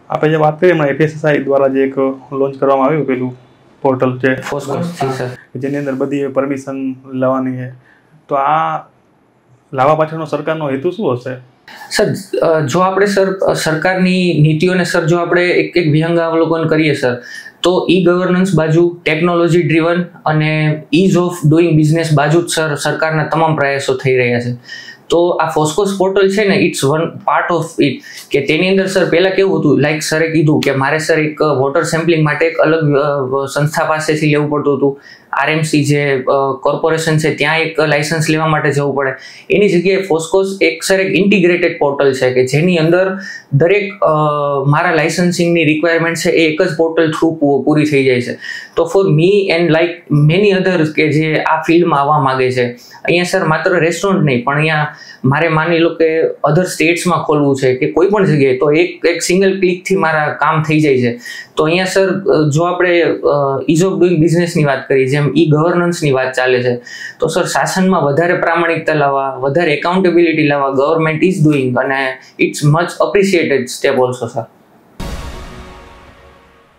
આપણે જે વાત કરીએ એફએસએસઆઈ દ્વારા જે એક લોન્ચ કરવામાં આવ્યું પેલું પોર્ટલ છે ફોસ્કોસ સર, જેની અંદર બધી પરમિશન લાવવાની છે, તો આ લાવવા પાછળનો સરકારનો હેતુ શું હશે? સર જો આપણે સર સરકારની નીતિઓને સર જો આપણે એક એક વિહંગાવલોકન કરીએ સર, તો ઈ ગવર્નન્સ બાજુ, ટેકનોલોજી ડ્રીવન અને ઇઝ ઓફ ડુઈંગ બિઝનેસ બાજુ જ સર સરકારના તમામ પ્રયાસો થઈ રહ્યા છે. તો આ ફોસ્કોસ પોર્ટલ છે ને, it's one part of it. કે તેની અંદર સર પહેલા કેવું હતું, લાઈક સરે કીધું કે મારે સર એક વોટર સેમ્પલિંગ માટે એક અલગ સંસ્થા પાસેથી લેવું પડતું હતું. આરએમસી જે કોર્પોરેશન છે ત્યાં એક લાયસન્સ લેવા માટે જવું પડે. એની જગ્યાએ ફોસ્કોસ એક સર એક ઇન્ટિગ્રેટેડ પોર્ટલ છે કે જેની અંદર દરેક મારા લાયસન્સિંગની રિક્વાયરમેન્ટ છે એ એક જ પોર્ટલ થ્રુ પૂરી થઈ જાય છે. તો for me and like many others કે જે આ ફિલ્ડમાં આવવા માંગે છે, અહીંયા સર માત્ર રેસ્ટોરન્ટ નહીં પણ અહીંયા મારે માની લો કે અધર સ્ટેટ્સમાં ખોલવું છે કે કોઈ પણ જગ્યાએ, તો એક સિંગલ ક્લિકથી મારા કામ થઈ જાય છે. તો અહીંયા સર જો આપણે ઇઝ ઓફ ડુઈંગ બિઝનેસની વાત કરીએ, જેમ ઈ ગવર્નન્સની વાત ચાલે છે, તો સર શાસનમાં વધારે પ્રામાણિકતા લાવવા, વધારે એકાઉન્ટેબિલિટી લાવવા ગવર્મેન્ટ ઇઝ ડુઈંગ, અને it's much appreciated step also sir.